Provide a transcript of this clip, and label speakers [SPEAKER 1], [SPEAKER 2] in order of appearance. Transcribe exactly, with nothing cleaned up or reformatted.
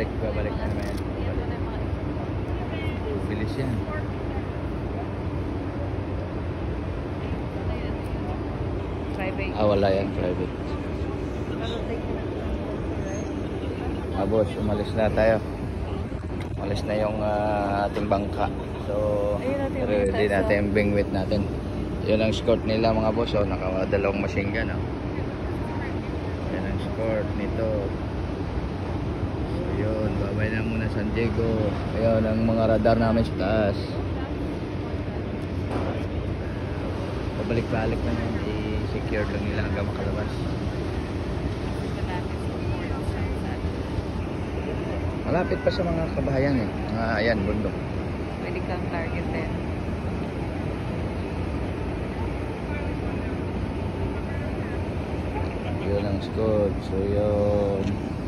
[SPEAKER 1] babalik, babalik na naman yan. Babalik. Bilis yan.
[SPEAKER 2] Private.
[SPEAKER 1] Ah, wala yan, private. Ah, boss, umalis na tayo. Umalis na yung uh, ating bangka. So, ready natin yung bingwit natin. Yun ang escort nila mga boss. Oh, nakadalawang machine gun. Oh. Yan ang escort nito. So, yun. Babay na muna San Diego. Ayun ang mga radar namin sa taas. Pabalik-balik na yan. I-secure lang nila hanggang makalabas. Malapit pa sa mga kabahayan eh. Mga ayan, bundok.
[SPEAKER 2] Pwede kang target din.
[SPEAKER 1] Yun ang scope. So yun.